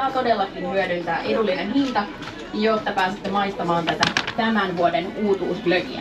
kannattaa todellakin hyödyntää edullinen hinta, jotta pääsette maistamaan tätä tämän vuoden uutuusglögiä.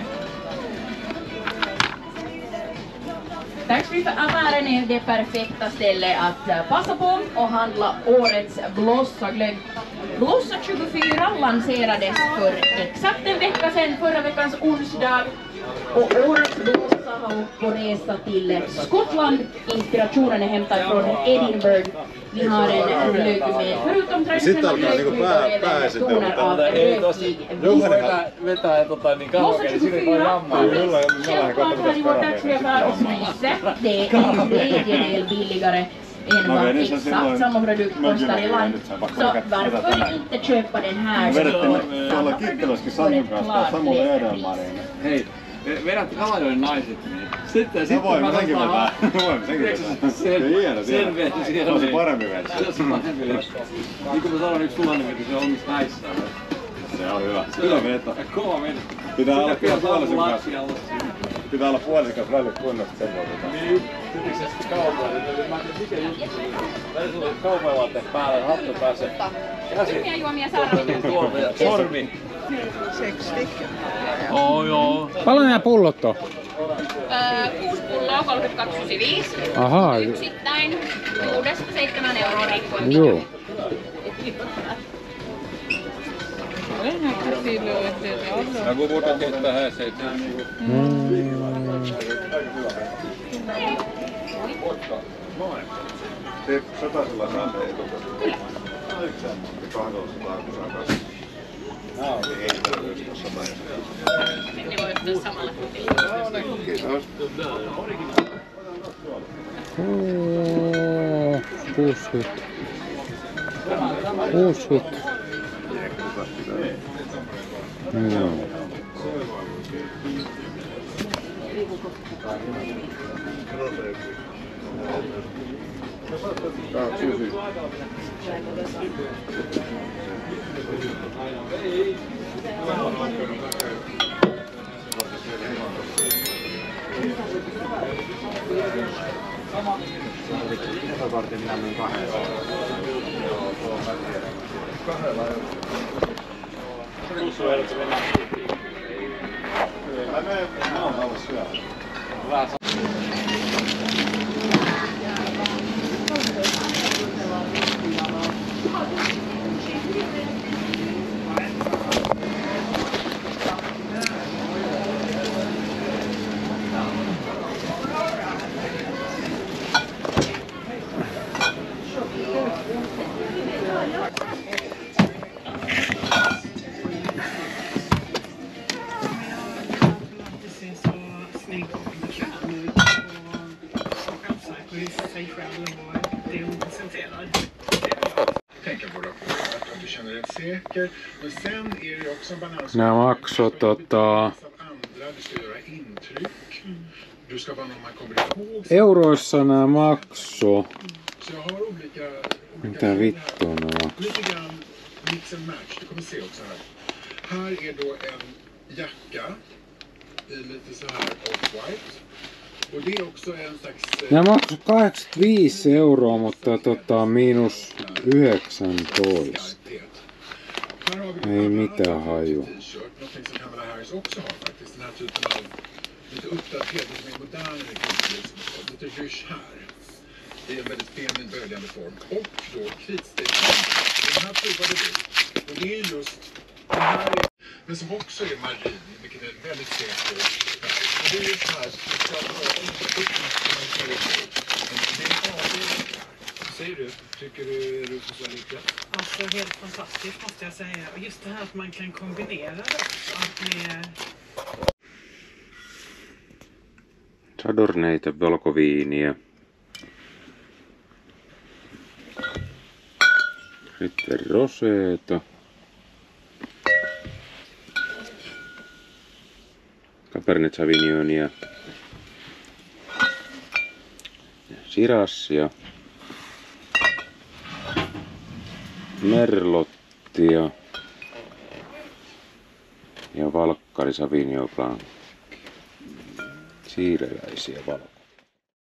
Taxfree-affären är det perfekta stället att passa på och handla årets Blossa-glögg. Blossa 24 lanserades för exakt en vecka sedan, förra veckans onsdag. Och årets Blossa har åkt på resa till Skottland. Inspirationen är hämtad från Edinburgh. Vi har en glögg med, förutom traditionella glöggkryddor, även toner av rökig vitt. Vetää niin kahvokeli, siinä ei voi jammaa. Självklart här i vår taxfree-affär och priset, det är en tredjedel billigare än vad exakt samma produkt kostar i land. Så varför inte köpa den här? Tuolla Kittilässäkin Sannin kanssa Samuel Edelmanin. Hei, vedät Kalajoen naiset, niin sitten voimme senkin vetää. Sen versio. Se on se parempi versio. Se on parempi versio. Niin kuin mä sanoin, yksi Sulannin veti, se on omista näissä. Se on hyvä. Hyvä veto. Kova veto. Pitää olla puolisekas rallit kunnosta sen voi. Niin, typisesti kaupoille. Mä en tiedä mikä juttu. Välillä sulla kaupoivaatteet päällä, hattu pääsee. Käsi. Tuolta ja sormi. 6 stycken. Joo. Paljon nämä pullot on? 6 pulloa, 32,95. Ahaa. Yksittäin 6-7 euroa riippuen. Joo. Ja kun muuta tietää häiseitä. Te satasella saatte etukäteen. Kyllä. 200 kusan kanssa. Ei tarvitse tuossa vaiheessa. Ne voi ottaa samalla kutililla. Kiitos. 60. 60. Joo. Tätä varten minä myin 2 euroa. Mä menen alle syömään. Nämä maksoi euroissa nämä maksoi. Mitä vittua nämä maksoi? Här är då en jacka i lite så här off-white. Och det är också en slags... Nämä maksoi 85 euroa, mutta miinus 19. Ei mitään haju. Någonting som Kamala Harris också har faktiskt. Den här typen av lite uppdaterad, lite mer modern lite rysch här. I en väldigt feminin böljande form. Och då kritstejpad. Den här provade vi. Och det är just den här är, men som också är marin, vilket är väldigt säker färg. Och det är just här speciellt inte uppmärksamhet. Det är avdelning. Säger du? Tycker du så lyckat? Alltså helt fantastiskt måste jag säga. Och just det här att man kan kombinera det också med... Chardonnayta, valkoviiniä. Sitten roseeta. Cabernet Sauvignonia. Sirassia. Merlottia. Ja valkkari Sauvignon Blanc. Siireläisiä valkkaria.